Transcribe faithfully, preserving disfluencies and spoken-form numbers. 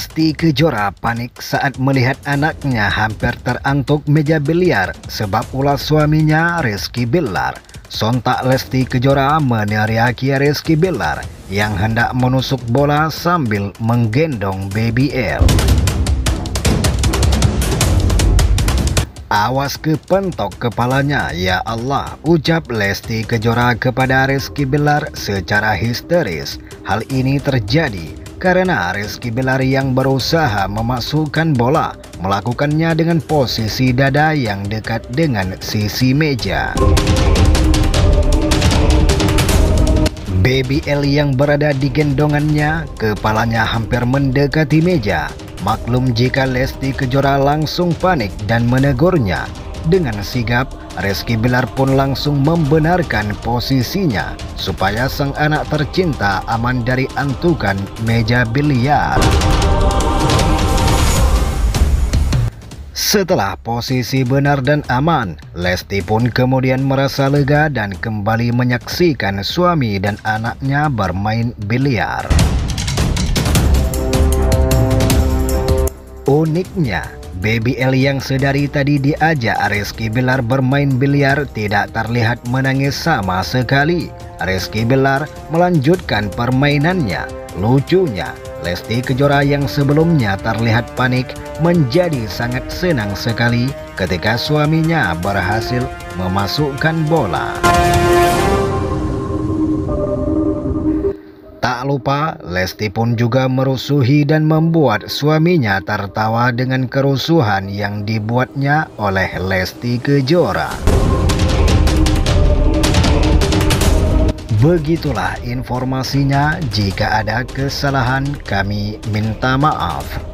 Lesti Kejora panik saat melihat anaknya hampir terantuk meja biliar sebab ulah suaminya Rizky Bilar. Sontak Lesti Kejora meneriaki Rizky Bilar yang hendak menusuk bola sambil menggendong baby L. "Awas kepentok kepalanya, ya Allah," ucap Lesti Kejora kepada Rizky Bilar secara histeris. Hal ini terjadi karena Rizky Bilar yang berusaha memasukkan bola melakukannya dengan posisi dada yang dekat dengan sisi meja. Baby L yang berada di gendongannya, kepalanya hampir mendekati meja. Maklum jika Lesti Kejora langsung panik dan menegurnya. Dengan sigap, Rizky Bilar pun langsung membenarkan posisinya supaya sang anak tercinta aman dari antukan meja biliar. Setelah posisi benar dan aman, Lesti pun kemudian merasa lega dan kembali menyaksikan suami dan anaknya bermain biliar. Uniknya, baby L yang sedari tadi diajak Rizky Bilar bermain biliar tidak terlihat menangis sama sekali. Rizky Bilar melanjutkan permainannya. Lucunya, Lesti Kejora yang sebelumnya terlihat panik menjadi sangat senang sekali ketika suaminya berhasil memasukkan bola. Tak lupa, Lesti pun juga merusuhi dan membuat suaminya tertawa dengan kerusuhan yang dibuatnya oleh Lesti Kejora. Begitulah informasinya. Jika ada kesalahan, kami minta maaf.